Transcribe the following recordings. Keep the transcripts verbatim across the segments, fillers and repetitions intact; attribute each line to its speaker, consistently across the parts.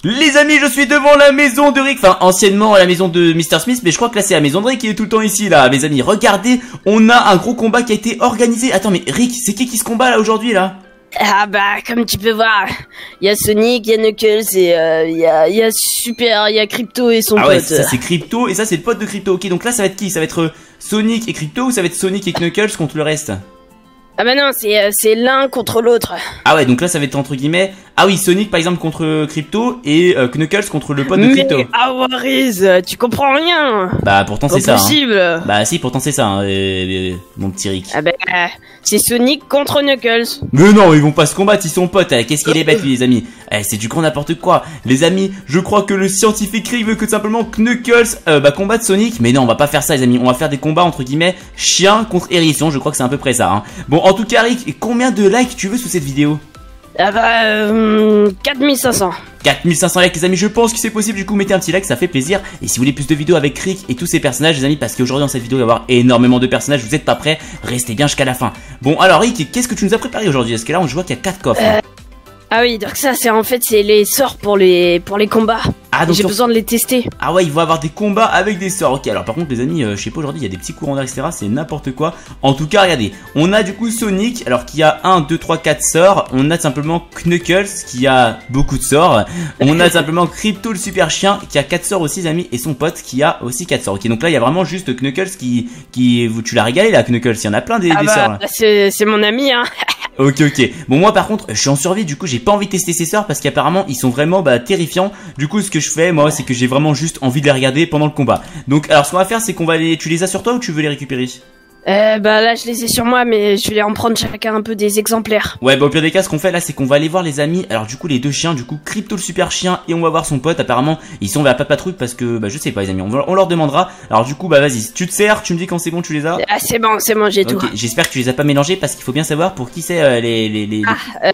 Speaker 1: Les amis, je suis devant la maison de Rick, enfin anciennement la maison de Mister Smith, mais je crois que là c'est la maison de Rick qui est tout le temps ici là, mes amis. Regardez, on a un gros combat qui a été organisé. Attends, mais Rick, c'est qui qui se combat là aujourd'hui là?
Speaker 2: Ah bah comme tu peux voir, il y a Sonic, il y a Knuckles et il euh, y, a, y a Super, il y a Crypto et son
Speaker 1: ah
Speaker 2: pote.
Speaker 1: Ouais, ça c'est Crypto et ça c'est le pote de Crypto. Ok, donc là ça va être qui? Ça va être euh, Sonic et Crypto ou ça va être Sonic et Knuckles contre le reste?
Speaker 2: Ah bah non, c'est euh, c'est l'un contre l'autre.
Speaker 1: Ah ouais, donc là ça va être entre guillemets. Ah oui, Sonic par exemple contre Crypto et euh, Knuckles contre le pote de Crypto.
Speaker 2: Mais Awariz, tu comprends rien.
Speaker 1: Bah pourtant c'est ça.
Speaker 2: Impossible.
Speaker 1: Hein. Bah si, pourtant c'est ça, hein, euh, euh, mon petit Rick.
Speaker 2: Ah bah euh, c'est Sonic contre Knuckles.
Speaker 1: Mais non, ils vont pas se combattre, ils sont potes. Eh, qu'est-ce qu'il est bête lui les amis. Eh, c'est du grand n'importe quoi. Les amis, je crois que le scientifique Rick veut que simplement Knuckles euh, bah combatte Sonic. Mais non, on va pas faire ça les amis. On va faire des combats entre guillemets chien contre hérisson. Je crois que c'est à peu près ça. Hein. Bon, en tout cas Rick, combien de likes tu veux sous cette vidéo?
Speaker 2: Ah bah euh, quatre mille cinq cents.
Speaker 1: quatre mille cinq cents likes les amis, je pense que c'est possible, du coup mettez un petit like, ça fait plaisir. Et si vous voulez plus de vidéos avec Rick et tous ses personnages les amis, parce qu'aujourd'hui dans cette vidéo il va y avoir énormément de personnages, vous êtes pas prêts, restez bien jusqu'à la fin. Bon alors Rick, qu'est-ce que tu nous as préparé aujourd'hui? Parce que là on voit qu'il y a quatre coffres.
Speaker 2: euh, Ah oui, donc ça c'est en fait c'est les sorts pour les pour les combats. Ah, donc j'ai sur... besoin de les tester.
Speaker 1: Ah ouais, il va avoir des combats avec des sorts. Ok, alors par contre les amis, euh, je sais pas aujourd'hui, il y a des petits courants d'air, et cetera. C'est n'importe quoi. En tout cas, regardez, on a du coup Sonic, alors qui a un, deux, trois, quatre sorts. On a simplement Knuckles qui a beaucoup de sorts. On a simplement Crypto le super chien qui a quatre sorts aussi les amis. Et son pote qui a aussi quatre sorts. Ok, donc là il y a vraiment juste Knuckles qui... qui tu l'as régalé là Knuckles, il y en a plein des,
Speaker 2: ah
Speaker 1: des
Speaker 2: bah,
Speaker 1: sorts là.
Speaker 2: C'est mon ami hein.
Speaker 1: Ok ok, bon moi par contre je suis en survie, du coup j'ai pas envie de tester ces sorts parce qu'apparemment ils sont vraiment bah, terrifiants. Du coup ce que je fais moi c'est que j'ai vraiment juste envie de les regarder pendant le combat. Donc alors ce qu'on va faire c'est qu'on va les... Tu les as sur toi ou tu veux les récupérer?
Speaker 2: Euh, bah là je les ai sur moi mais je vais en prendre chacun un peu des exemplaires.
Speaker 1: Ouais bah au pire des cas ce qu'on fait là c'est qu'on va aller voir les amis. Alors du coup les deux chiens, du coup Crypto le super chien et on va voir son pote. Apparemment ils sont vers la patrouille parce que bah je sais pas les amis, on, va... on leur demandera. Alors du coup bah vas-y, tu te sers, tu me dis quand c'est bon tu les as.
Speaker 2: Ah c'est bon, c'est bon, j'ai okay, tout.
Speaker 1: J'espère que tu les as pas mélangés parce qu'il faut bien savoir pour qui c'est euh, les, les, les...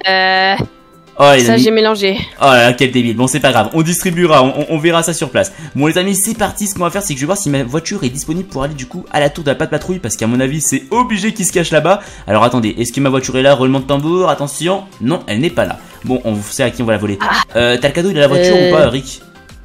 Speaker 2: Ah euh...
Speaker 1: Oh, les
Speaker 2: ça
Speaker 1: amis.
Speaker 2: J'ai mélangé.
Speaker 1: Oh là là, quel débile. Bon c'est pas grave, on distribuera, on, on verra ça sur place. Bon les amis c'est parti, ce qu'on va faire c'est que je vais voir si ma voiture est disponible pour aller du coup à la tour de la patte patrouille. Parce qu'à mon avis c'est obligé qu'il se cache là-bas. Alors attendez, est-ce que ma voiture est là? Roulement de tambour, attention. Non elle n'est pas là. Bon on sait à qui on va la voler. ah. euh, T'as le cadeau, il a la voiture euh... ou pas Rick?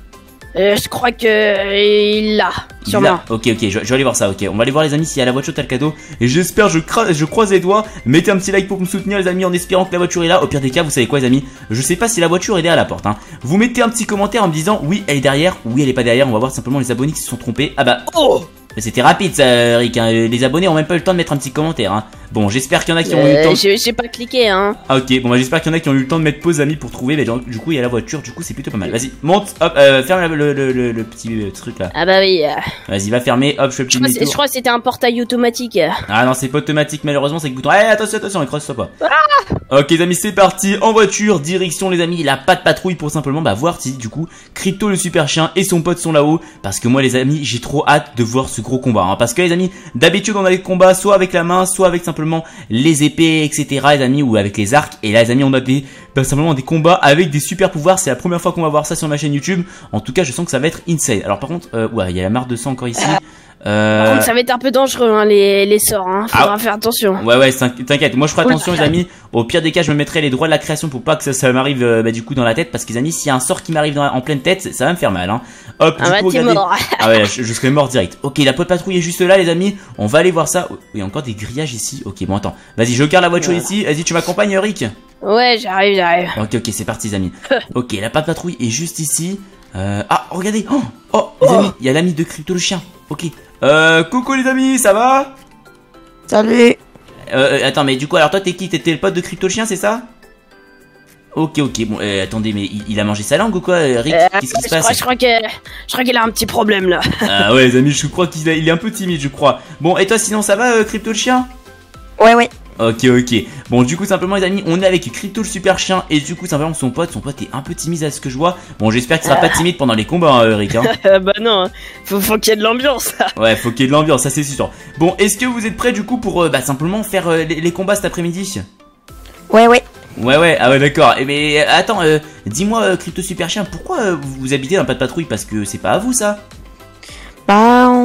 Speaker 2: Euh, je crois que euh, il l'a, sûrement.
Speaker 1: Ok, ok, je, je vais aller voir ça, ok. On va aller voir les amis s'il y a la voiture, t'as le cadeau. Et j'espère, je, je croise les doigts. Mettez un petit like pour me soutenir les amis en espérant que la voiture est là. Au pire des cas, vous savez quoi les amis? Je sais pas si la voiture est derrière la porte, hein. Vous mettez un petit commentaire en me disant oui elle est derrière, oui elle est pas derrière. On va voir simplement les abonnés qui se sont trompés. Ah bah, oh! C'était rapide ça Rick, hein. Les abonnés ont même pas eu le temps de mettre un petit commentaire hein. Bon j'espère qu'il y en a qui ont euh, eu le temps.
Speaker 2: J'ai pas cliqué hein.
Speaker 1: Ah ok, bon bah j'espère qu'il y en a qui ont eu le temps de mettre pause amis pour trouver. Mais du coup il y a la voiture, du coup c'est plutôt pas mal. Vas-y monte, hop, euh, ferme le, le, le, le petit euh, truc là.
Speaker 2: Ah bah oui. Euh...
Speaker 1: Vas-y va fermer, hop je fais le petit
Speaker 2: Je, je crois que c'était un portail automatique.
Speaker 1: Ah non c'est pas automatique malheureusement, c'est que bouton. Eh attention attention, écrase-toi pas. Ah ok les amis c'est parti, en voiture, direction les amis la patte patrouille pour simplement bah voir si du coup Crypto le super chien et son pote sont là-haut. Parce que moi les amis j'ai trop hâte de voir ce gros combat hein. Parce que les amis d'habitude on a les combats soit avec la main, soit avec simplement les épées etc les amis, ou avec les arcs. Et là les amis on a des bah, simplement des combats avec des super pouvoirs. C'est la première fois qu'on va voir ça sur ma chaîne YouTube. En tout cas je sens que ça va être insane. Alors par contre euh, ouais il y a la marque de sang encore ici. Euh...
Speaker 2: Par contre ça va être un peu dangereux hein, les, les sorts hein. Faudra ah. faire attention.
Speaker 1: Ouais ouais t'inquiète, moi je ferai attention les amis. Au pire des cas je me mettrai les droits de la création pour pas que ça, ça m'arrive euh, bah, du coup dans la tête. Parce que les amis s'il y a un sort qui m'arrive en pleine tête ça va me faire mal hein. Hop,
Speaker 2: ah
Speaker 1: du
Speaker 2: bah
Speaker 1: coup,
Speaker 2: t'es mort.
Speaker 1: Ah ouais je, je serais mort direct. Ok la pote patrouille est juste là les amis. On va aller voir ça. Oh, il y a encore des grillages ici. Ok bon attends, vas-y je garde la voiture ouais. ici. Vas-y tu m'accompagnes Rick?
Speaker 2: Ouais j'arrive j'arrive.
Speaker 1: Ok ok c'est parti les amis. Ok la patte patrouille est juste ici. euh, Ah regardez. Oh, oh les amis, il y a l'ami de Crypto le chien. Ok. Euh, coucou les amis, ça va?
Speaker 3: Salut.
Speaker 1: Euh, attends, mais du coup, alors toi, t'es qui? T'étais le pote de Crypto le chien, c'est ça? Ok, ok, bon, euh, attendez, mais il, il a mangé sa langue ou quoi, Rick?
Speaker 2: euh,
Speaker 1: Qu'est-ce qui se
Speaker 2: je
Speaker 1: passe?
Speaker 2: crois, je crois que, je crois qu'il a un petit problème là.
Speaker 1: Ah ouais, les amis, je crois qu'il il est un peu timide, je crois. Bon, et toi, sinon, ça va, euh, Crypto le chien?
Speaker 3: Ouais, ouais.
Speaker 1: Ok, ok. Bon, du coup, simplement, les amis, on est avec Crypto le super chien et du coup, simplement, son pote. Son pote est un peu timide à ce que je vois. Bon, j'espère qu'il sera pas timide pendant les combats, hein, Rick. Hein.
Speaker 2: Bah non, faut, faut qu'il y ait de l'ambiance.
Speaker 1: Ouais, faut qu'il y ait de l'ambiance, ça c'est sûr. Bon, est-ce que vous êtes prêts du coup pour euh, bah, simplement faire euh, les, les combats cet après-midi?
Speaker 3: Ouais, ouais.
Speaker 1: Ouais, ouais, ah ouais, d'accord. Eh mais attends, euh, dis-moi, euh, Crypto super chien, pourquoi euh, vous habitez dans pas de patrouille? Parce que c'est pas à vous ça?
Speaker 3: Bah, en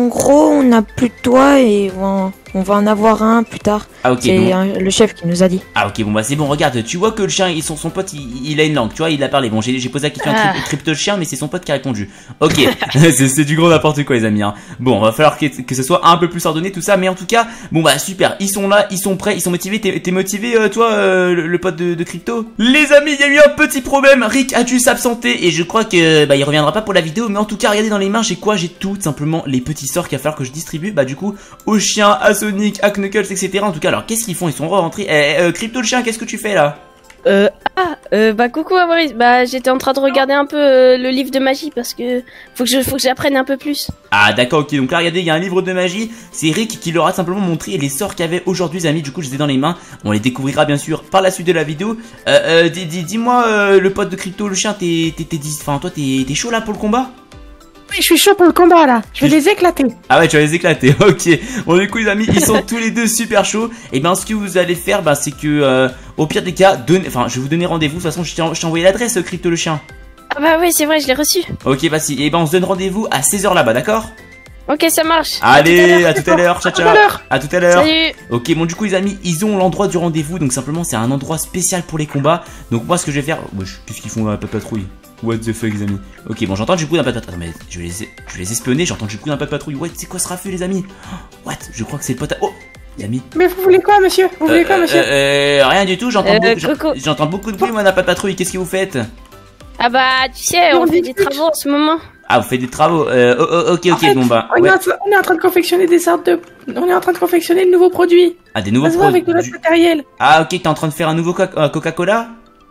Speaker 3: gros, on n'a plus de toit et on, on va en avoir un plus tard.
Speaker 1: Ah ok,
Speaker 3: C'est
Speaker 1: bon.
Speaker 3: un- le chef qui nous a dit.
Speaker 1: Ah ok, bon bah c'est bon, regarde, tu vois que le chien, il, son, son pote, il, il a une langue, tu vois, il a parlé. Bon, j'ai j'ai posé la question à
Speaker 2: Ah.
Speaker 1: Crypto- Crypto le chien, mais c'est son pote qui a répondu. Ok, c'est c'est du gros n'importe quoi les amis. Hein. Bon, va falloir que, que ce soit un peu plus ordonné tout ça, mais en tout cas, bon bah super, ils sont là, ils sont prêts, ils sont motivés. T'es t'es motivé euh, toi, euh, le, le pote de, de Crypto? Les amis, il y a eu un petit problème, Rick a dû s'absenter et je crois que bah il reviendra pas pour la vidéo, mais en tout cas, regardez dans les mains, j'ai quoi? J'ai tout simplement les petits sorts qu'il va falloir que je distribue, bah du coup, au chien, à Sonic, à Knuckles, et cetera. En tout cas, alors qu'est-ce qu'ils font? Ils sont rentrés. Eh, euh, Crypto le chien, qu'est-ce que tu fais là?
Speaker 2: Euh, ah, euh, bah coucou Maurice, bah j'étais en train de regarder un peu euh, le livre de magie parce que faut que je, faut que j'apprenne un peu plus.
Speaker 1: Ah d'accord, ok, donc là regardez, il y a un livre de magie, c'est Rick qui leur a simplement montré les sorts qu'il y avait aujourd'hui les amis, du coup je les ai dans les mains, on les découvrira bien sûr par la suite de la vidéo. Euh, euh, dis- dis- dis-moi euh, le pote de Crypto, le chien, t'es, t'es, t'es, dis- enfin toi t'es, t'es chaud là pour le combat?
Speaker 4: Oui, je suis chaud pour le combat là. Je vais les éclater.
Speaker 1: Ah ouais, tu vas les éclater, ok. Bon du coup les amis, ils sont tous les deux super chauds. Et ben ce que vous allez faire, bah, c'est que euh, au pire des cas, donnez, enfin je vais vous donner rendez-vous, de toute façon je t'ai je t'ai envoyé l'adresse Crypto le chien.
Speaker 2: Ah bah oui, c'est vrai, je l'ai reçu.
Speaker 1: Ok, bah si, et ben on se donne rendez-vous à seize heures là-bas, d'accord?
Speaker 2: Ok, ça marche.
Speaker 1: Allez, à tout à l'heure, ciao
Speaker 4: À tout
Speaker 1: ciao.
Speaker 4: à l'heure.
Speaker 1: À tout à l'heure.
Speaker 2: Salut.
Speaker 1: Ok, bon du coup les amis, ils ont l'endroit du rendez-vous, donc simplement c'est un endroit spécial pour les combats. Donc moi ce que je vais faire, wesh, qu'est-ce qu'ils font dans la patrouille? What the fuck les amis? Ok, bon j'entends du bruit d'un pat patrouille. Attends mais je vais les, je vais les espionner, j'entends du bruit d'un pat patrouille. What, c'est quoi ce raffut les amis? What? Je crois que c'est le pote à... Oh les amis.
Speaker 4: Mais vous voulez quoi, monsieur? Vous voulez quoi,
Speaker 1: Euh,
Speaker 4: monsieur?
Speaker 1: euh, euh, rien du tout, j'entends
Speaker 2: Euh,
Speaker 1: beaucoup, j'en-
Speaker 2: Coco.
Speaker 1: j'entends beaucoup de bruit moi d'un pat patrouille. Qu'est-ce que vous faites?
Speaker 2: Ah bah tu sais, on
Speaker 4: On
Speaker 2: fait
Speaker 4: discute.
Speaker 2: des travaux en ce moment.
Speaker 1: Ah vous faites des travaux. Euh, oh, oh, ok ok
Speaker 4: En fait,
Speaker 1: bon bah.
Speaker 4: on,
Speaker 1: Ouais.
Speaker 4: est en train, on est en train de confectionner des sortes de... On est en train de confectionner de nouveaux produits.
Speaker 1: Ah des nouveaux
Speaker 4: Ça se voit avec de
Speaker 1: produits.
Speaker 4: notre matériel.
Speaker 1: Ah ok, t'es en train de faire un nouveau co- euh, Coca-Cola?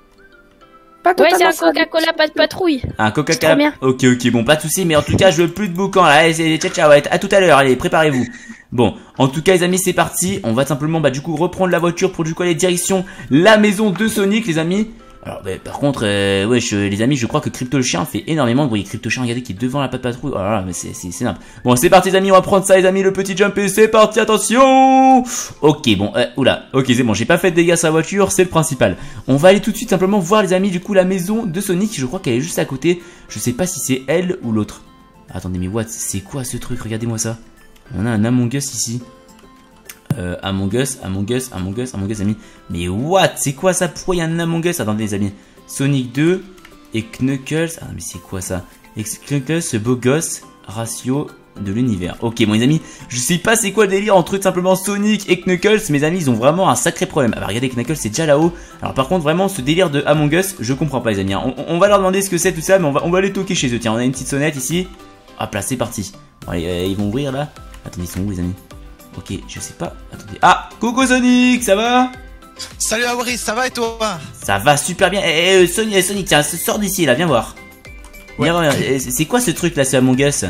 Speaker 4: Pas
Speaker 2: Ouais, c'est
Speaker 4: totalement
Speaker 2: un
Speaker 4: ça.
Speaker 2: Coca-Cola, pas de patrouille.
Speaker 1: Un
Speaker 2: C'est
Speaker 1: Coca-Cola.
Speaker 2: trop bien.
Speaker 1: Ok, ok, bon, pas de soucis, mais en tout cas, je veux plus de boucan là. Allez, c'est ciao, ciao, ouais, à tout à l'heure. Allez, préparez-vous. Bon, en tout cas, les amis, c'est parti. On va simplement, bah, du coup, reprendre la voiture pour du coup aller direction la maison de Sonic, les amis. Alors, bah, par contre, euh, ouais, je- les amis, je crois que Crypto le chien fait énormément de bruit. Crypto le chien, regardez, qui est devant la patte patrouille. Oh là là, mais c'est, c'est, c'est nimp. Bon, c'est parti, les amis, on va prendre ça, les amis, le petit jump et c'est parti, attention. Ok, bon, euh, oula, ok, c'est bon, j'ai pas fait de dégâts sur la voiture, c'est le principal. On va aller tout de suite simplement voir, les amis, du coup, la maison de Sonic. Je crois qu'elle est juste à côté. Je sais pas si c'est elle ou l'autre. Attendez, mais what, c'est quoi ce truc? Regardez-moi ça. On a un Among Us ici. Euh, Among Us, Among Us, Among Us, Among Us, amis. Mais what? C'est quoi ça? Pourquoi il y a un Among Us? Attendez, les amis. Sonic deux et Knuckles. Ah, mais c'est quoi ça? Et Knuckles, ce beau gosse, ratio de l'univers. Ok, bon, les amis, je sais pas c'est quoi le délire entre tout simplement Sonic et Knuckles. Mes amis, ils ont vraiment un sacré problème. Ah, bah, regardez, Knuckles, c'est déjà là-haut. Alors, par contre, vraiment, ce délire de Among Us, je comprends pas, les amis. On, on va leur demander ce que c'est, tout ça, mais on va, on va aller toquer chez eux. Tiens, on a une petite sonnette ici. Hop là, c'est parti. Bon, allez, euh, ils vont ouvrir là. Attendez, ils sont où, les amis? Ok, je sais pas. Attendez. Ah, coucou Sonic, ça va?
Speaker 5: Salut Maurice, ça va et toi?
Speaker 1: Ça va super bien. Eh, eh, Sonic, eh, Sonic, tiens, sors d'ici là, viens voir. Viens voir. Eh, C'est quoi ce truc là, ce Among Us?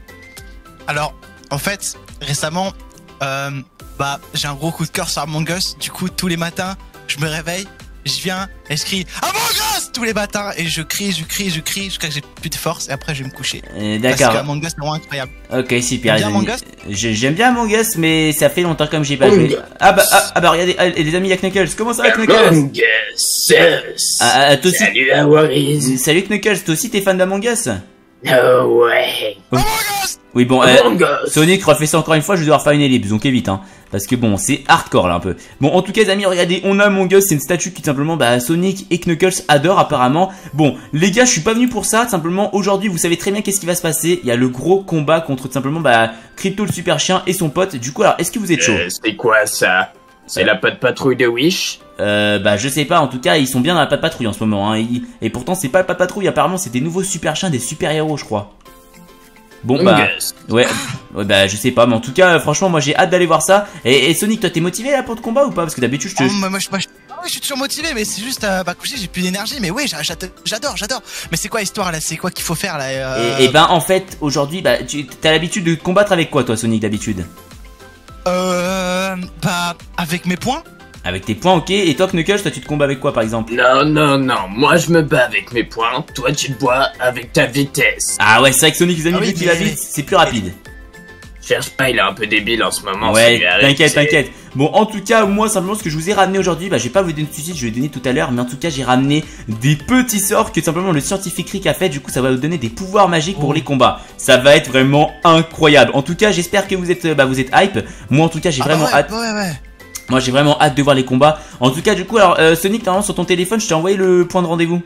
Speaker 5: Alors, en fait, récemment, euh, bah, j'ai un gros coup de cœur sur Among Us. Du coup, tous les matins, je me réveille, je viens et je crie Among Us tous les matins. Et je crie, je crie, je crie jusqu'à que j'ai plus de force et après je vais me coucher.
Speaker 1: Eh,
Speaker 5: Parce que
Speaker 1: D'accord.
Speaker 5: Among Us, c'est vraiment incroyable.
Speaker 1: Ok, super.
Speaker 5: T'aimes bien
Speaker 1: les amis.
Speaker 5: Among Us
Speaker 1: Je- J'aime bien Among Us, mais ça fait longtemps comme j'ai pas joué. Ah bah, ah, ah bah regardez, ah, les amis, il y a Knuckles. Comment ça va Knuckles?
Speaker 6: Among Us.
Speaker 1: Ah, ah, toi aussi.
Speaker 6: Salut Maurice.
Speaker 1: Salut Knuckles, toi aussi t'es fan d'Among Us?
Speaker 6: Oh ouais.
Speaker 5: Among Us
Speaker 1: Oui bon, euh,
Speaker 6: Among Us.
Speaker 1: Sonic refait ça encore une fois, je vais devoir faire une ellipse, donc évite hein. Parce que bon, c'est hardcore là un peu. Bon, en tout cas les amis, regardez, on a Among Us, c'est une statue qui simplement, bah, Sonic et Knuckles adorent apparemment. Bon, les gars, je suis pas venu pour ça, simplement aujourd'hui, vous savez très bien qu'est-ce qui va se passer. Il y a le gros combat contre tout simplement, bah, Crypto le super chien et son pote. Du coup, alors, est-ce que vous êtes chaud?
Speaker 6: Euh, c'est quoi ça? C'est la patte patrouille de Wish?
Speaker 1: Euh, bah je sais pas, en tout cas ils sont bien dans la patte patrouille en ce moment hein. Ils- Et pourtant c'est pas la patte patrouille, apparemment c'est des nouveaux super chiens, des super héros je crois. Bon bah
Speaker 6: Among Us.
Speaker 1: ouais, ouais bah je sais pas, mais en tout cas franchement moi j'ai hâte d'aller voir ça. Et, et Sonic, toi t'es motivé là pour le combat ou pas? Parce que d'habitude je te...
Speaker 5: Oh, moi, moi, je, moi, je- ah ouais, je suis toujours motivé, mais c'est juste, euh, bah, comme je dis, j'ai plus d'énergie. Mais oui, j'a- j'a- j'adore, j'adore. Mais c'est quoi l'histoire là? C'est quoi qu'il faut faire là? euh,
Speaker 1: Et, et ben en fait aujourd'hui bah tu as l'habitude de combattre avec quoi toi Sonic d'habitude?
Speaker 5: Euh. Bah, avec mes points?
Speaker 1: Avec tes points, ok. Et toi Knuckles, toi tu te combats avec quoi par exemple?
Speaker 6: Non, non, non. Moi, je me bats avec mes poings. Toi, tu te bois avec ta vitesse.
Speaker 1: Ah ouais c'est vrai que Sonic les amis
Speaker 5: Ah oui,
Speaker 1: vu qu'il va
Speaker 5: mais-
Speaker 1: vite, c'est plus rapide.
Speaker 6: Cherche pas, il est un peu débile en ce moment. ça
Speaker 1: Ouais,
Speaker 6: lui arrive,
Speaker 1: t'inquiète,
Speaker 6: c'est-
Speaker 1: t'inquiète. Bon, en tout cas, moi, simplement, ce que je vous ai ramené aujourd'hui, bah, je vais pas vous donner tout de suite, je vais donner tout à l'heure, mais en tout cas, j'ai ramené des petits sorts que simplement le scientifique Rick a fait. Du coup, ça va vous donner des pouvoirs magiques pour les combats. Ça va être vraiment incroyable. En tout cas, j'espère que vous êtes, bah, vous êtes hype. Moi, en tout cas, j'ai
Speaker 5: Ah
Speaker 1: vraiment
Speaker 5: ouais,
Speaker 1: hâte.
Speaker 5: Ouais, ouais.
Speaker 1: Moi, j'ai vraiment hâte de voir les combats. En tout cas, du coup, alors, euh, Sonic, normalement, sur ton téléphone, je t'ai envoyé le point de rendez-vous.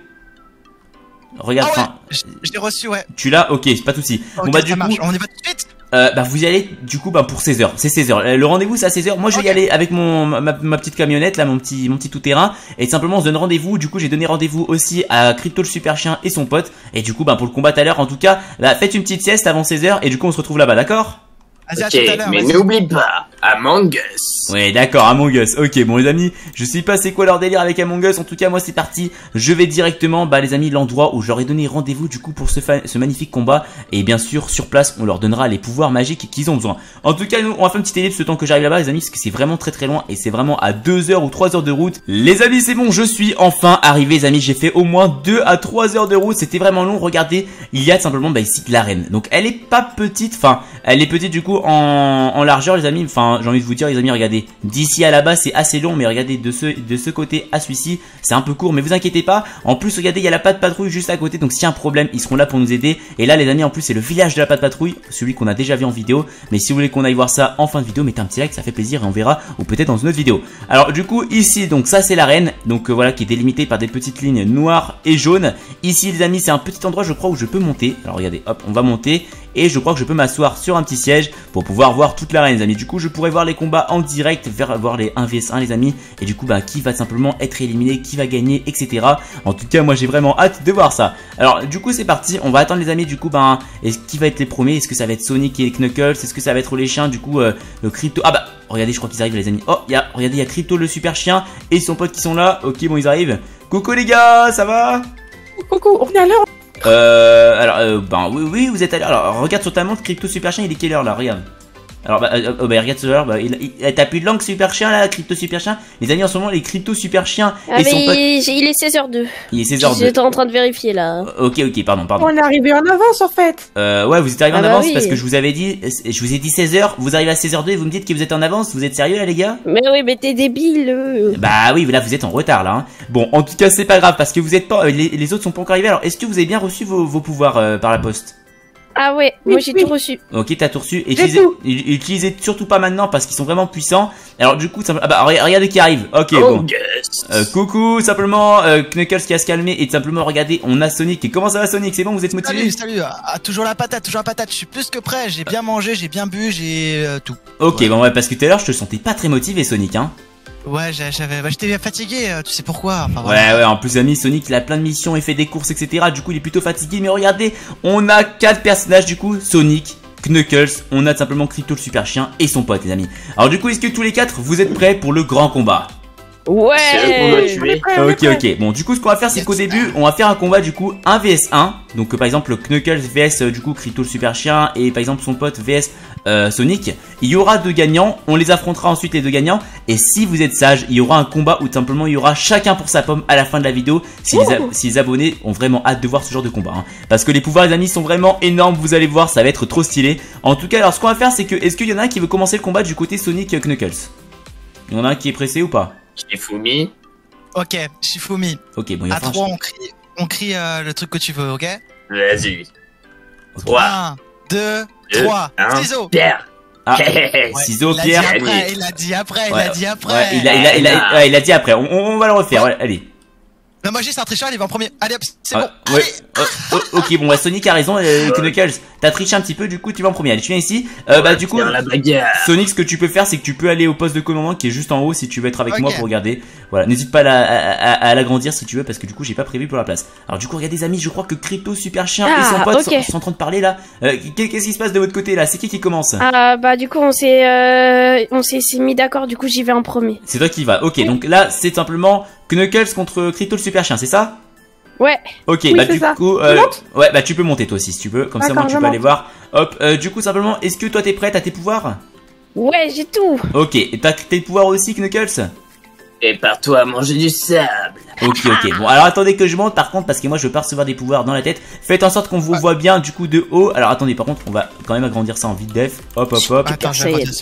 Speaker 1: Regarde,
Speaker 5: Ah ouais,
Speaker 1: enfin,
Speaker 5: je je l'ai reçu, ouais.
Speaker 1: tu l'as, ok, c'est pas de souci.
Speaker 5: Ok,
Speaker 1: Bon bah
Speaker 5: ça
Speaker 1: du
Speaker 5: marche.
Speaker 1: coup,
Speaker 5: On y va tout de suite.
Speaker 1: euh, bah vous y allez du coup bah pour seize heures, c'est seize heures. Euh, Le rendez-vous c'est à seize heures. Moi je vais
Speaker 5: Ok.
Speaker 1: y aller avec mon ma, ma petite camionnette là, mon petit mon petit tout terrain et simplement on se donne rendez-vous. Du coup j'ai donné rendez-vous aussi à Crypto le super chien et son pote et du coup bah pour le combat tout à l'heure en tout cas, bah faites une petite sieste avant seize heures et du coup on se retrouve là-bas, d'accord?
Speaker 5: Vas-y, à
Speaker 6: Ok,
Speaker 5: tout à l'heure.
Speaker 6: mais
Speaker 5: vas-y.
Speaker 6: n'oublie pas, Among Us.
Speaker 1: Ouais d'accord, Among Us. Ok bon les amis, je sais pas c'est quoi leur délire avec Among Us. En tout cas moi c'est parti. Je vais directement bah les amis l'endroit où je leur ai donné rendez-vous du coup pour ce, ce magnifique combat. Et bien sûr sur place on leur donnera les pouvoirs magiques qu'ils ont besoin. En tout cas nous on va faire une petite ellipse ce temps que j'arrive là-bas les amis, parce que c'est vraiment très très loin et c'est vraiment à deux heures ou trois heures de route. Les amis c'est bon, je suis enfin arrivé les amis. J'ai fait au moins deux à trois heures de route. C'était vraiment long. Regardez, il y a simplement bah ici l'arène. Donc elle est pas petite, enfin elle est petite du coup en en largeur les amis, enfin j'ai envie de vous dire les amis, regardez, d'ici à là-bas c'est assez long, mais regardez de ce de ce côté à celui-ci c'est un peu court, mais vous inquiétez pas. En plus regardez, il y a la patte patrouille juste à côté, donc s'il y a un problème ils seront là pour nous aider. Et là les amis en plus c'est le village de la patte patrouille, celui qu'on a déjà vu en vidéo, mais si vous voulez qu'on aille voir ça en fin de vidéo, mettez un petit like, ça fait plaisir et on verra, ou peut-être dans une autre vidéo. Alors du coup ici donc ça c'est l'arène, donc euh, voilà qui est délimitée par des petites lignes noires et jaunes. Ici les amis c'est un petit endroit je crois où je peux monter. Alors regardez, hop on va monter. Et je crois que je peux m'asseoir sur un petit siège pour pouvoir voir toute l'arène les amis. Du coup je pourrais voir les combats en direct, vers voir les un vs un les amis. Et du coup bah qui va simplement être éliminé, qui va gagner, et cetera. En tout cas moi j'ai vraiment hâte de voir ça. Alors du coup c'est parti, on va attendre les amis. Du coup bah est-ce qui va être les premiers? Est-ce que ça va être Sonic et Knuckles? Est-ce que ça va être les chiens? Du coup euh, le Crypto... Ah bah regardez je crois qu'ils arrivent les amis. Oh y a, regardez il y a Crypto le super chien et son pote qui sont là. Ok bon ils arrivent. Coucou les gars, ça va?
Speaker 4: Coucou, on est à l'heure.
Speaker 1: Euh, alors, euh, ben oui, oui, vous êtes à l'heure. Alors, regarde sur ta montre, Crypto Super Chien, il est quelle heure là? Regarde. Alors, bah, euh, euh, bah regarde sur l'heure, bah, il, il, t'as plus de langue Super Chien là, Crypto Super Chien. Les amis, en ce moment, les Crypto Super Chien
Speaker 2: Ah
Speaker 1: et
Speaker 2: mais
Speaker 1: son pote.
Speaker 2: il, il est seize heures deux.
Speaker 1: Il est seize heures deux.
Speaker 2: J'étais en train de vérifier là.
Speaker 1: Ok, ok, pardon, pardon.
Speaker 4: On est arrivé en avance en fait.
Speaker 1: Euh, ouais, vous êtes arrivé
Speaker 2: Ah
Speaker 1: en
Speaker 2: bah
Speaker 1: avance
Speaker 2: oui.
Speaker 1: parce que je vous avais dit, je vous ai dit seize heures, vous arrivez à seize heures deux et vous me dites que vous êtes en avance. Vous êtes sérieux là, les gars?
Speaker 2: Mais oui, mais t'es débile. euh.
Speaker 1: Bah oui, là vous êtes en retard là. Hein. Bon, en tout cas, c'est pas grave parce que vous êtes pas, les, les autres sont pas encore arrivés. Alors, est-ce que vous avez bien reçu vos, vos pouvoirs euh, par la poste?
Speaker 2: Ah ouais,
Speaker 4: Oui,
Speaker 2: moi j'ai
Speaker 4: oui.
Speaker 2: tout reçu.
Speaker 1: Ok, t'as tout reçu. Utilisez,
Speaker 4: tout.
Speaker 1: u- utilisez surtout pas maintenant parce qu'ils sont vraiment puissants. Alors du coup, ça, ah bah re- regardez qui arrive. Ok, bon.
Speaker 6: Among Us.
Speaker 1: Euh, coucou, simplement euh, Knuckles qui a se calmé et simplement regardez, on a Sonic. Et comment ça va Sonic? C'est bon, vous êtes motivé?
Speaker 5: Salut, salut. Ah, toujours la patate, toujours la patate. Je suis plus que prêt. J'ai bien mangé, j'ai bien bu, j'ai euh, tout.
Speaker 1: Ok,
Speaker 5: Ouais.
Speaker 1: bon ouais, parce que tout à l'heure je te sentais pas très motivé Sonic, hein.
Speaker 5: Ouais, j'a- j'avais, bah, j'étais fatigué. euh, Tu sais pourquoi? Enfin,
Speaker 1: Ouais,
Speaker 5: voilà.
Speaker 1: ouais, en plus ami Sonic il a plein de missions, il fait des courses, et cetera. Du coup il est plutôt fatigué, mais regardez, on a quatre personnages du coup, Sonic, Knuckles, on a simplement Crypto le super chien et son pote les amis. Alors du coup est-ce que tous les quatre vous êtes prêts pour le grand combat?
Speaker 6: C'est eux qu'on a
Speaker 2: Ouais.
Speaker 4: On est
Speaker 6: tué.
Speaker 4: prêt, on est
Speaker 1: Ok
Speaker 4: prêt.
Speaker 1: ok, bon du coup ce qu'on va faire c'est
Speaker 5: Yes.
Speaker 1: qu'au début on va faire un combat du coup un vs un. Donc euh, par exemple Knuckles vs euh, du coup Crypto le super chien et par exemple son pote vs euh, Sonic. Il y aura deux gagnants, on les affrontera ensuite les deux gagnants. Et si vous êtes sages, il y aura un combat où simplement il y aura chacun pour sa pomme à la fin de la vidéo. Si, les, a- si les abonnés ont vraiment hâte de voir ce genre de combat hein. Parce que les pouvoirs les amis sont vraiment énormes, vous allez voir ça va être trop stylé. En tout cas alors ce qu'on va faire c'est que est-ce qu'il y en a un qui veut commencer le combat du côté Sonic euh, Knuckles? Il y en a un qui est pressé ou pas?
Speaker 6: Shifumi.
Speaker 5: Ok, Shifumi.
Speaker 1: Ok bon il va
Speaker 5: À
Speaker 1: falloir-
Speaker 5: trois, on crie, on crie euh, le truc que tu veux, ok?
Speaker 6: Vas-y.
Speaker 1: Ok.
Speaker 6: Trois.
Speaker 5: Un, deux,
Speaker 6: Deux,
Speaker 5: trois.
Speaker 6: un.
Speaker 5: Ciseaux.
Speaker 6: Pierre.
Speaker 1: Ah.
Speaker 5: Ouais,
Speaker 1: Ciseaux,
Speaker 5: il a
Speaker 1: pierre.
Speaker 5: dit après,
Speaker 6: Allez.
Speaker 5: il a dit après, il
Speaker 1: Ouais,
Speaker 5: a dit après.
Speaker 1: ouais, il, a, il, a, il, a, ouais, il a dit après, on, on va le refaire, ouais, allez.
Speaker 5: Non, moi, j'ai c'est un tricheur, il va en premier. Allez hop, c'est
Speaker 1: Ah,
Speaker 5: bon.
Speaker 1: ouais.
Speaker 5: Allez.
Speaker 1: Oh, oh, ok, bon, bah, Sonic a raison, euh, Knuckles. T'as triché un petit peu, du coup, tu vas en premier. Allez, tu viens ici. Euh, bah, du coup,
Speaker 6: Pierre la bagarre.
Speaker 1: Sonic, ce que tu peux faire, c'est que tu peux aller au poste de commandement qui est juste en haut si tu veux être avec
Speaker 5: Ok.
Speaker 1: moi pour regarder. Voilà, n'hésite pas à, la- à, à- à l'agrandir si tu veux, parce que du coup, j'ai pas prévu pour la place. Alors, du coup, regardez, les amis, je crois que Crypto Super Chien et son
Speaker 2: Ah,
Speaker 1: pote
Speaker 2: ok.
Speaker 1: sont, sont en train de parler là. Euh, qu'est- Qu'est-ce qui se passe de votre côté là? C'est qui qui commence?
Speaker 2: Ah bah du coup on s'est euh, on s'est s'est mis d'accord, du coup j'y vais en premier.
Speaker 1: C'est toi qui vas. Ok, donc là, c'est simplement Knuckles contre Crypto le Super Chien, c'est ça?
Speaker 2: Ouais.
Speaker 1: Ok,
Speaker 4: Oui,
Speaker 1: bah
Speaker 4: c'est
Speaker 1: du
Speaker 4: ça.
Speaker 1: coup,
Speaker 4: Tu
Speaker 1: euh,
Speaker 4: montes
Speaker 1: ouais, bah tu peux monter toi aussi si tu veux, comme ça moi
Speaker 4: D'accord,
Speaker 1: tu
Speaker 4: je
Speaker 1: peux aller
Speaker 4: monte.
Speaker 1: voir. Hop, euh, du coup simplement, est-ce que toi t'es prête à tes pouvoirs?
Speaker 2: Ouais, j'ai tout.
Speaker 1: Ok, et t'as tes pouvoirs aussi Knuckles?
Speaker 6: Et par toi manger du sable.
Speaker 1: Ok, ok, bon alors attendez que je monte par contre parce que moi je veux pas recevoir des pouvoirs dans la tête. Faites en sorte qu'on vous voit bien du coup de haut. Alors attendez, par contre on va quand même agrandir ça en vite def. Hop hop hop.
Speaker 5: Attends, je
Speaker 2: Ça
Speaker 5: vais
Speaker 2: y
Speaker 5: pas
Speaker 2: est.
Speaker 5: dessus.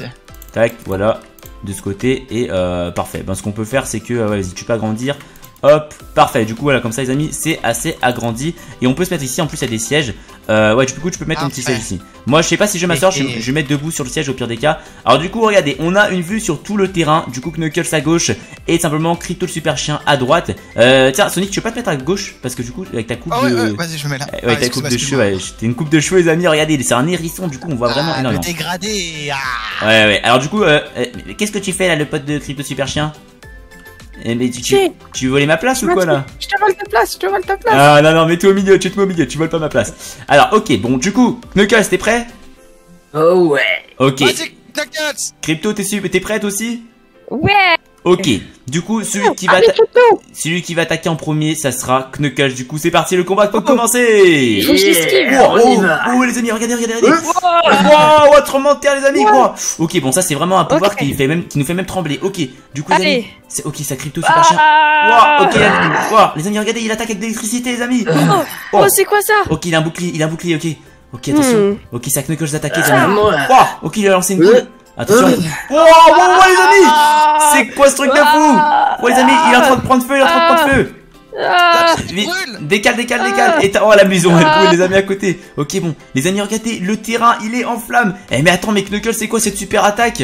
Speaker 1: Tac, voilà, de ce côté. Et euh, parfait. Ben, ce qu'on peut faire, c'est que, euh, ouais, vas-y, tu peux agrandir. Hop, parfait. Du coup, voilà, comme ça, les amis, c'est assez agrandi. Et on peut se mettre ici. En plus, il y a des sièges. Euh, ouais, du coup, tu peux mettre un petit siège ici. Moi, je sais pas si je m'asseoir. Je, je vais mettre debout sur le siège au pire des cas. Alors, du coup, regardez, on a une vue sur tout le terrain. Du coup, Knuckles à gauche et simplement Crypto le super chien à droite. Euh, tiens, Sonic, tu veux pas te mettre à gauche parce que du coup, avec ta coupe
Speaker 5: oh,
Speaker 1: de,
Speaker 5: ouais, ouais, vas-y, je me mets là.
Speaker 1: Ouais, ta coupe de cheveux. Ouais, t'es une coupe de cheveux, les amis. Regardez, c'est un hérisson. Du coup, on voit vraiment
Speaker 5: ah,
Speaker 1: énormément.
Speaker 5: Le dégradé. Ah.
Speaker 1: Ouais, ouais. Alors, du coup, euh, euh, qu'est-ce que tu fais là, le pote de Crypto super chien? Eh, mais tu, tu, tu veux voler ma place ou quoi là?
Speaker 4: Je te vole ta place, je te vole ta place.
Speaker 1: Ah non non, mets-toi au milieu, tu te mets au milieu, tu voles pas ma place. Alors ok, bon du coup, Knuckles t'es prêt?
Speaker 6: Oh ouais.
Speaker 1: Ok.
Speaker 5: Vas-y, Knuckles.
Speaker 1: Crypto t'es su- t'es prête aussi?
Speaker 2: Ouais.
Speaker 1: Ok, du coup celui qui va
Speaker 4: Allez,
Speaker 1: ta-
Speaker 4: Crypto.
Speaker 1: celui qui va attaquer en premier, ça sera Knuckles. Du coup c'est parti, le combat peut commencer.
Speaker 2: Faut que j'esquive.
Speaker 1: Oh,
Speaker 6: on y
Speaker 1: oh,
Speaker 6: va.
Speaker 1: oh, les amis, regardez, regardez, regardez. Wow, wow, tremblement de terre les amis, quoi. Ok, bon ça c'est vraiment un pouvoir
Speaker 2: Ok.
Speaker 1: qui fait même qui nous fait même trembler. Ok, du coup les
Speaker 2: Allez.
Speaker 1: amis, c'est ok, ça Crypto super chien.
Speaker 2: Ah.
Speaker 1: Wow, ok, les amis, wow, les amis, regardez, il attaque avec de l'électricité les amis.
Speaker 2: Oh,
Speaker 1: Oh.
Speaker 2: oh, c'est quoi ça?
Speaker 1: Ok, il a un bouclier, il a un bouclier, ok. Ok, attention.
Speaker 2: Hmm.
Speaker 1: Ok, c'est à Knuckles d'attaquer, les
Speaker 6: Ah,
Speaker 1: amis.
Speaker 6: moi.
Speaker 1: Wow, ok, il a lancé une boule.
Speaker 6: Euh.
Speaker 1: Attention.
Speaker 6: Euh.
Speaker 1: Wow, wow, wow, les amis. C'est quoi ce truc de fou? Oh, les amis, il est en train de prendre feu, il est en train de prendre feu.
Speaker 2: Ah.
Speaker 1: Vite,
Speaker 5: brûle.
Speaker 1: décale, décale, décale. Et t'as- oh, la maison, elle brûle, les amis, à côté. Ok, bon. Les amis, regardez, le terrain, il est en flammes. Eh, mais attends, mais Knuckles, c'est quoi cette super attaque?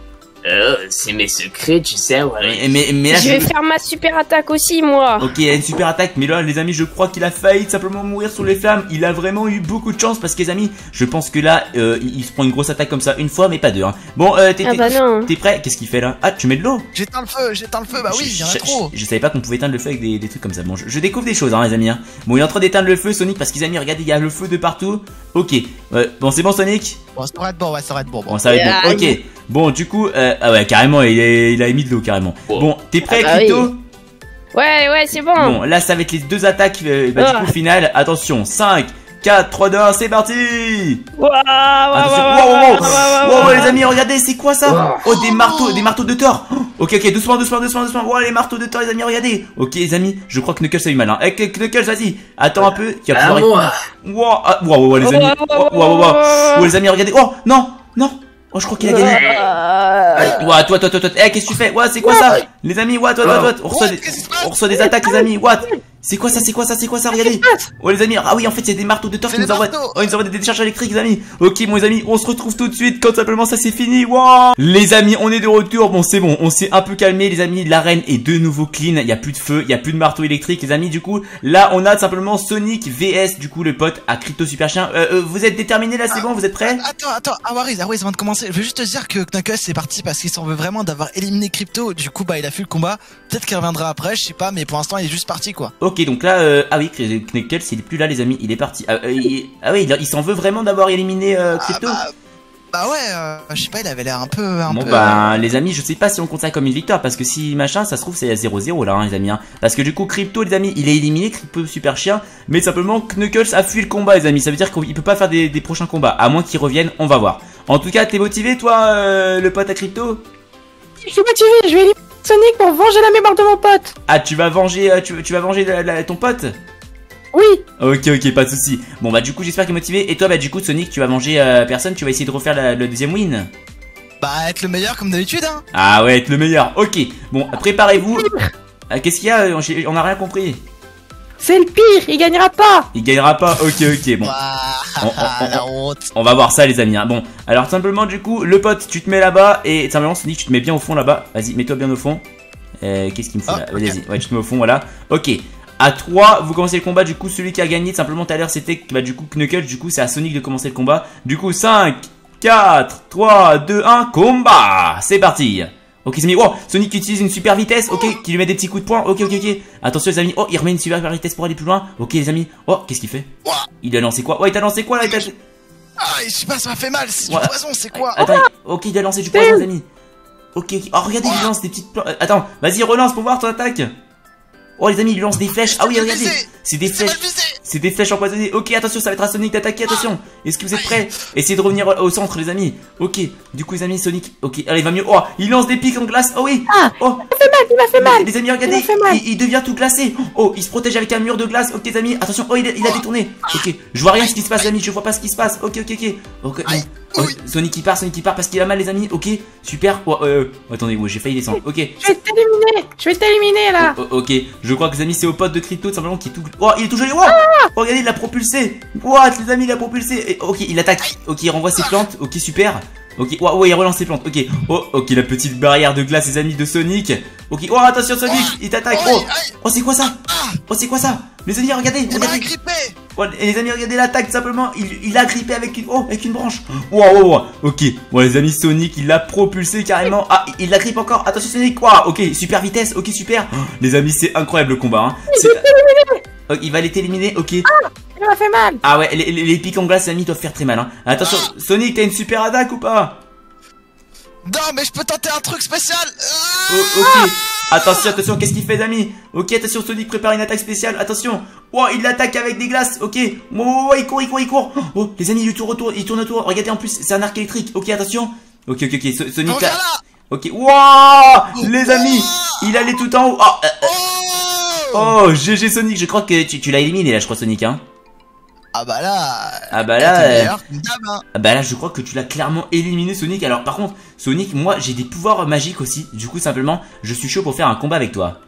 Speaker 6: Euh, c'est mes secrets, tu sais, ouais.
Speaker 1: Mais, mais, mais là,
Speaker 2: Je vais faire ma super attaque aussi, moi.
Speaker 1: Ok, il a une super attaque, mais là, les amis, je crois qu'il a failli simplement mourir sous les flammes. Il a vraiment eu beaucoup de chance parce que, les amis, je pense que là, euh, il, il se prend une grosse attaque comme ça une fois, mais pas deux. Hein. Bon, euh, t'es
Speaker 2: Ah
Speaker 1: t'es-
Speaker 2: bah non.
Speaker 1: t'es prêt? Qu'est-ce qu'il fait là? Ah, tu mets de l'eau?
Speaker 5: J'éteins le feu, j'éteins le feu. Bah oui, il y en a
Speaker 1: je,
Speaker 5: trop.
Speaker 1: je, je savais pas qu'on pouvait éteindre le feu avec des, des trucs comme ça. Bon, je, je découvre des choses, hein, les amis. Hein. Bon, il est en train d'éteindre le feu, Sonic, parce qu'ils amis, regardez, il y a le feu de partout. Ok, ouais, bon, c'est bon, Sonic?
Speaker 5: Bon, ça va être bon, ouais, ça va être bon.
Speaker 1: Bon,
Speaker 5: bon.
Speaker 1: ça va être bon. Ok, bon, du coup, euh, ah ouais, carrément, il, est, il a émis de l'eau carrément.
Speaker 6: Bon.
Speaker 1: Bon, t'es prêt,
Speaker 2: Ah bah
Speaker 1: Crypto?
Speaker 2: oui. Ouais, ouais, c'est bon.
Speaker 1: Bon, là, ça va être les deux attaques euh, bah, du
Speaker 2: Ah.
Speaker 1: coup, final. Attention, cinq, quatre, trois, deux, un, c'est parti!
Speaker 2: Waouh, waouh,
Speaker 1: Attention,
Speaker 2: waouh,
Speaker 1: wow, wow,
Speaker 2: waouh,
Speaker 1: wow,
Speaker 2: waouh,
Speaker 1: wow,
Speaker 2: waouh.
Speaker 1: les amis, regardez, c'est quoi ça? Oh, des marteaux, des marteaux de Thor. Ok, ok, doucement, doucement, doucement, doucement. Wow, les marteaux de Thor, les amis, regardez. Ok, les amis, je crois que Knuckles a eu mal. Hein. Eh, Knuckles, vas-y, attends un peu. Qui va
Speaker 6: À
Speaker 1: pouvoir...
Speaker 6: moi.
Speaker 1: Wow, ah, wow, wow, les amis. Wow, wow, wow. Oh, les amis, regardez. Oh, non, non. Oh, je crois qu'il a gagné.
Speaker 2: Ah.
Speaker 1: Ouais, toi, toi, toi, toi. Eh, qu'est-ce que tu fais? Ouais, c'est quoi ça? Les amis, ouais, toi, toi, toi. On reçoit des,
Speaker 5: Qu'est-ce qui se passe
Speaker 1: on reçoit des attaques, les amis. What? C'est quoi ça? C'est quoi ça? C'est quoi ça? Regardez. Oh, les amis. Ah oui, en fait, c'est des marteaux de Thor
Speaker 5: C'est
Speaker 1: qui nous
Speaker 5: des
Speaker 1: envoient.
Speaker 5: marteaux.
Speaker 1: Oh, ils nous envoient des décharges électriques, les amis. Ok, bon, les amis, on se retrouve tout de suite quand simplement ça c'est fini. Wow. Les amis, on est de retour. Bon, c'est bon. On s'est un peu calmé, les amis. L'arène est de nouveau clean. Il y a plus de feu. Il y a plus de marteau électrique, les amis. Du coup, là, on a simplement Sonic V S, du coup, le pote à Crypto Super Chien. Euh, euh, vous êtes déterminés là? C'est bon? Vous êtes prêts?
Speaker 5: Attends, attends, Awariz, Awariz, avant de commencer, je veux juste te dire que Knuckles c'est parti parce qu'il s'en veut vraiment d'avoir éliminé Crypto. Du coup, bah, il a fait le combat. Peut-être qu'il reviendra après, je sais pas, mais pour l'instant, il est juste parti, quoi.
Speaker 1: Ok, donc là, euh, ah oui, Knuckles, il est plus là, les amis, il est parti. Ah, euh, il- ah oui, il, il s'en veut vraiment d'avoir éliminé euh, Crypto.
Speaker 5: Ah, bah, bah ouais, euh, je sais pas, il avait l'air un peu, un
Speaker 1: Bon
Speaker 5: peu.
Speaker 1: bah les amis, je sais pas si on compte ça comme une victoire parce que si machin, ça se trouve c'est à zéro zéro là hein, les amis hein. Parce que du coup Crypto les amis, il est éliminé, Crypto super chien, mais simplement Knuckles a fui le combat les amis, ça veut dire qu'il peut pas faire des, des prochains combats, à moins qu'il revienne, on va voir. En tout cas, t'es motivé toi euh, le pote à Crypto?
Speaker 4: Je suis motivé, je vais éliminer Sonic pour venger la mémoire de mon pote.
Speaker 1: Ah tu vas venger euh, tu, tu vas venger la- la- ton pote?
Speaker 4: Oui.
Speaker 1: Ok ok, pas de souci. Bon bah du coup j'espère qu'il est motivé. Et toi bah du coup Sonic, tu vas venger euh, personne, tu vas essayer de refaire la- le deuxième win.
Speaker 5: Bah, être le meilleur comme d'habitude, hein.
Speaker 1: Ah ouais, être le meilleur. Ok, bon préparez-vous. Euh, Qu'est-ce qu'il y a? J'ai- On a rien compris.
Speaker 4: C'est le pire, il gagnera pas.
Speaker 1: Il gagnera pas. Ok ok, bon.
Speaker 5: Ouah,
Speaker 1: On- on-
Speaker 5: la honte.
Speaker 1: On va voir ça les amis hein. Bon, alors simplement du coup, le pote, tu te mets là-bas. Et simplement Sonic, tu te mets bien au fond là-bas. Vas-y, mets-toi bien au fond. euh, Qu'est-ce qu'il me faut
Speaker 5: Ah,
Speaker 1: là?
Speaker 5: ok.
Speaker 1: Vas-y, ouais, tu te mets au fond, voilà. Ok, à trois, vous commencez le combat. Du coup, celui qui a gagné, simplement tout à l'heure, c'était bah, du coup Knuckles. Du coup, c'est à Sonic de commencer le combat. Du coup, cinq, quatre, trois, deux, un, combat. C'est parti. Ok, c'est mis. Oh, Sonic qui utilise une super vitesse. Ok, qui lui met des petits coups de poing. Ok, ok, ok. Attention les amis. Oh, il remet une super vitesse pour aller plus loin. Ok les amis. Oh, qu'est-ce qu'il fait?
Speaker 5: Ouah.
Speaker 1: Il a lancé quoi? Ouais, il t'a lancé quoi là? Il t'a-
Speaker 5: Ah, je sais pas, ça m'a fait mal. C'est
Speaker 1: Ouais.
Speaker 5: du poison, c'est quoi?
Speaker 1: Attends, ok, il a lancé du poison, les amis. Ok, ok. Oh, regardez, il lance des petites. pla- euh, Attends, vas-y, relance pour voir ton attaque. Oh, les amis, il lui lance des flèches. Ah oui,
Speaker 5: mal
Speaker 1: regardez.
Speaker 5: visé.
Speaker 1: C'est des
Speaker 5: C'est mal
Speaker 1: flèches.
Speaker 5: visé.
Speaker 1: C'est des flèches empoisonnées. Ok, attention, ça va être à Sonic d'attaquer. Attention. Est-ce que vous êtes prêts? Essayez de revenir au centre, les amis. Ok, du coup, les amis, Sonic. Ok, allez, il va mieux. Oh, il lance des pics en glace. Oh oui.
Speaker 4: Ah,
Speaker 1: Oh,
Speaker 4: il m'a fait mal, il m'a fait mal.
Speaker 1: les, les amis, regardez.
Speaker 4: Il m'a fait mal.
Speaker 1: Il, il devient tout glacé. Oh, il se protège avec un mur de glace. Ok, les amis, attention. Oh, il, a- il a détourné. Ok, je vois rien ce qui se passe, les amis. Je vois pas ce qui se passe. Ok, ok, ok. Ok, bon. Oh,
Speaker 5: Oui.
Speaker 1: Sonic qui part, Sonic qui part parce qu'il a mal les amis. Ok, super. Oh, euh, attendez, ouais, j'ai failli descendre. Ok.
Speaker 4: Je vais t'éliminer. Je vais t'éliminer là.
Speaker 1: Oh, oh, ok, je crois que les amis c'est au pote de Crypto simplement qui est tout. Oh, il est tout joli. Oh, oh, regardez, il l'a propulsé. What, les amis, il l'a propulsé. Et, ok, il attaque. Ok, il renvoie ses plantes. Ok, super. Ok, oh, ouais, il relance ses plantes. Ok, oh, ok, la petite barrière de glace, les amis de Sonic. Ok, oh, attention, Sonic, il t'attaque. Oh, oh, c'est quoi ça? Oh, c'est quoi ça? Les amis, regardez,
Speaker 5: Il m'a
Speaker 1: regardez.
Speaker 5: agrippé.
Speaker 1: Oh, et les amis, regardez l'attaque simplement. Il, il a grippé avec une, oh, avec une branche. Wow, wow, wow. Ok, bon, les amis, Sonic, il l'a propulsé carrément. Ah, il la grippe encore. Attention, Sonic. Wow, ok, super vitesse. Ok, super. Les amis, c'est incroyable le combat. Hein. C'est- Oh, il va aller t'éliminer. Ok.
Speaker 4: Il m'a fait mal.
Speaker 1: Ah ouais, les, les, les pics en glace, les amis, doivent faire très mal. Hein. Attention, Sonic, t'as une super attaque ou pas?
Speaker 5: Non, mais je peux tenter un truc spécial. Ah
Speaker 1: Oh, ok. Attention, attention, qu'est-ce qu'il fait, les amis? Ok, attention, Sonic prépare une attaque spéciale. Attention. Oh, il l'attaque avec des glaces. Ok. Oh, oh, oh, il court, il court, il court. Oh, les amis, il tourne autour, il tourne autour. Regardez, en plus, c'est un arc électrique. Ok, attention. Ok, ok, ok. So- Sonic, là.
Speaker 5: Reviens là.
Speaker 1: Ok. Wow, les amis, il allait tout en haut. Oh, euh,
Speaker 5: Oh.
Speaker 1: oh, G G Sonic. Je crois que tu, tu l'as éliminé là, je crois, Sonic, hein.
Speaker 5: Ah bah là.
Speaker 1: Ah bah là,
Speaker 5: t'es
Speaker 1: euh,
Speaker 5: meilleur qu'une dame, hein.
Speaker 1: Ah bah là je crois que tu l'as clairement éliminé Sonic. Alors par contre Sonic, moi j'ai des pouvoirs magiques aussi. Du coup simplement je suis chaud pour faire un combat avec toi.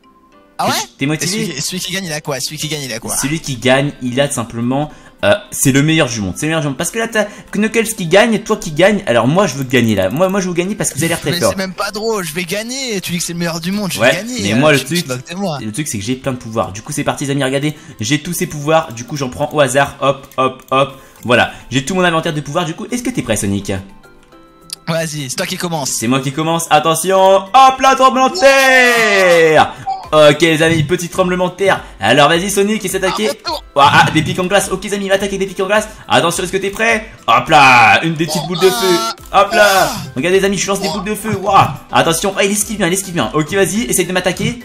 Speaker 5: Ah ouais.
Speaker 1: T'es
Speaker 5: Et
Speaker 1: motivé?
Speaker 5: celui, celui qui gagne, il a quoi? Celui qui gagne, il a quoi?
Speaker 1: Celui qui gagne, il a simplement euh, c'est le meilleur du monde. C'est le meilleur du monde. Parce que là t'as Knuckles qui gagne, toi qui gagne. Alors moi je veux gagner là. Moi moi je veux gagner parce que vous avez l'air très
Speaker 5: Mais
Speaker 1: fort.
Speaker 5: c'est même pas drôle, je vais gagner. Tu dis que c'est le meilleur du monde, je
Speaker 1: Ouais,
Speaker 5: vais gagner.
Speaker 1: mais
Speaker 5: Euh,
Speaker 1: moi, le
Speaker 5: tu-
Speaker 1: truc-
Speaker 5: tu te moques de moi.
Speaker 1: Et le truc c'est que j'ai plein de pouvoirs. Du coup c'est parti les amis, regardez. J'ai tous ces pouvoirs. Du coup j'en prends au hasard. Hop hop hop. Voilà. J'ai tout mon inventaire de pouvoirs. Du coup est-ce que t'es prêt Sonic?
Speaker 5: Vas-y, c'est toi qui commence.
Speaker 1: C'est moi qui commence, attention. Hop là, tremblement de terre. Ok les amis, petit tremblement de terre. Alors vas-y Sonic, il s'est attaqué.
Speaker 5: Retour.
Speaker 1: Ah, ah, des pics en glace, ok les amis, il va attaquer des pics en glace. Attention, est-ce que t'es prêt? Hop là, une des petites boules de feu. Hop là. Regardez les amis, je lance des boules de feu. Waouh. Attention, ah, il esquive bien, il esquive bien. Ok vas-y, essaye de m'attaquer.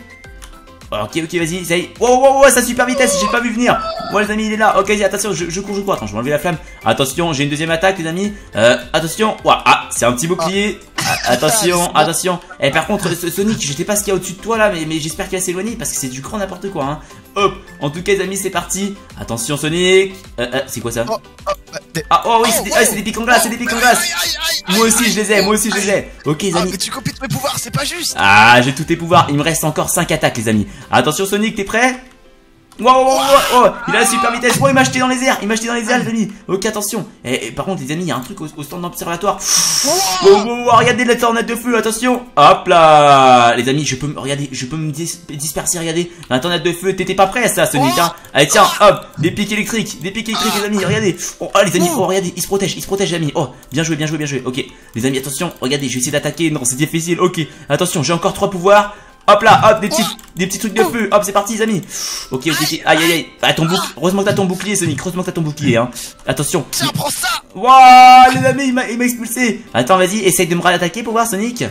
Speaker 1: Ok, ok, vas-y, essaye. Wow, wow, wow, ça super vitesse, j'ai pas vu venir. Moi les amis, il est là. Ok, vas-y, attention, je, je cours, je cours. Attends, je vais enlever la flamme. Attention, j'ai une deuxième attaque, les amis. Euh, attention. Ouah, ah, c'est un petit bouclier. Ah, attention, attention. Et par contre, ce- Sonic, je sais pas ce qu'il y a au-dessus de toi là, mais, mais j'espère qu'il va s'éloigner parce que c'est du grand n'importe quoi. Hein. Hop. En tout cas, les amis, c'est parti. Attention, Sonic. Euh, euh, c'est quoi ça?
Speaker 5: Oh, oh, bah, des-
Speaker 1: Ah, oh oui,
Speaker 5: Oh,
Speaker 1: c'est des,
Speaker 5: wow.
Speaker 1: ah, c'est des pics en glace, c'est des pics en glace.
Speaker 5: Aïe, aïe, aïe,
Speaker 1: Moi
Speaker 5: aïe,
Speaker 1: aussi, je les ai, moi aussi, je les ai. Ok, les
Speaker 5: Ah,
Speaker 1: amis.
Speaker 5: mais tu copies tous mes pouvoirs, c'est pas juste.
Speaker 1: Ah, j'ai tous tes pouvoirs. Il me reste encore cinq attaques, les amis. Attention, Sonic, t'es prêt? Wow, wow, wow, wow, il a la super vitesse. Oh, il m'a jeté dans les airs. Il m'a jeté dans les airs, les amis. Ok, attention. Et, et par contre, les amis, il y a un truc au, au stand d'observatoire. Oh, oh, oh, regardez la tornade de feu. Attention. Hop là. Les amis, je peux me, regardez, je peux me dis- disperser. Regardez. La tornade de feu. T'étais pas prêt à ça, Sonic, hein? Allez, tiens, hop. Des pics électriques. Des pics électriques, les amis. Regardez. Oh, oh, les amis, oh, regardez. Il se protège. Il se protège, les amis. Oh, bien joué, bien joué, bien joué. Ok. Les amis, attention. Regardez, je vais essayer d'attaquer. Non, c'est difficile. Ok. Attention, j'ai encore trois pouvoirs. Hop là, hop, des petits, des petits trucs de feu. Hop, c'est parti, les amis. Ok, ok, ok. Aïe, aïe, aïe. Ah, ton bouc... Heureusement que t'as ton bouclier, Sonic. Heureusement que t'as ton bouclier, hein. Attention.
Speaker 5: Tiens, prends ça.
Speaker 1: Waouh, les amis, il m'a il m'a expulsé. Attends, vas-y, essaye de me réattaquer pour voir, Sonic.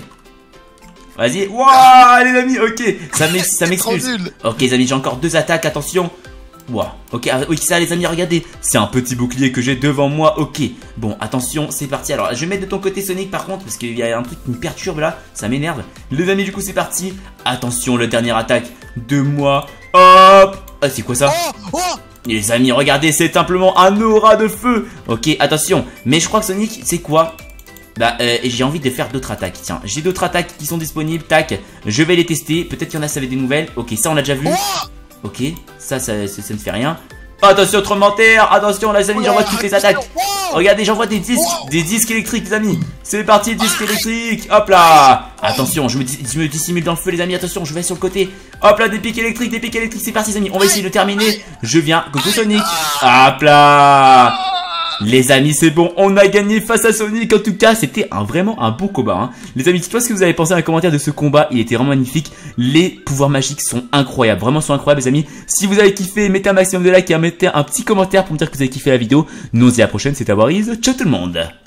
Speaker 1: Vas-y. Waouh, les amis, ok. Ça m'ex- ça
Speaker 5: C'est trop
Speaker 1: m'expulse.
Speaker 5: nul.
Speaker 1: Ok, les amis, j'ai encore deux attaques. Attention. Waouh. Ok, ah, oui, ça, les amis, regardez. C'est un petit bouclier que j'ai devant moi. Ok. Bon, attention, c'est parti. Alors, je vais mettre de ton côté, Sonic, par contre, parce qu'il y a un truc qui me perturbe là. Ça m'énerve. Les amis, du coup, c'est parti. Attention, le dernier attaque de moi. Hop. Ah, c'est quoi ça?
Speaker 5: Oh, oh.
Speaker 1: Les amis, regardez, c'est simplement un aura de feu. Ok, attention. Mais je crois que Sonic, c'est quoi? Bah, euh, j'ai envie de faire d'autres attaques. Tiens, j'ai d'autres attaques qui sont disponibles. Tac, je vais les tester. Peut-être qu'il y en a, ça avait des nouvelles. Ok, ça, on l'a déjà vu.
Speaker 5: Oh.
Speaker 1: Ok, ça, ça, ça, ça ne fait rien. Attention, tremblement de terre. Attention, les amis, j'envoie toutes les attaques.
Speaker 5: Oh.
Speaker 1: Regardez, j'envoie des disques,
Speaker 5: Wow.
Speaker 1: des disques électriques, les amis. C'est parti, disques électriques. Hop là. Attention, je me, dis- je me dissimule dans le feu, les amis. Attention, je vais sur le côté. Hop là, des pics électriques, des pics électriques. C'est parti, les amis. On va essayer de terminer. Je viens. Coucou Sonic. Hop là. Les amis, c'est bon, on a gagné face à Sonic. En tout cas, c'était un, vraiment un bon combat, hein. Les amis, dites-moi ce que vous avez pensé dans les commentaires de ce combat. Il était vraiment magnifique. Les pouvoirs magiques sont incroyables, vraiment sont incroyables, les amis. Si vous avez kiffé, mettez un maximum de likes et mettez un petit commentaire pour me dire que vous avez kiffé la vidéo. Nous on se dit à la prochaine, c'était Awariz. Ciao tout le monde.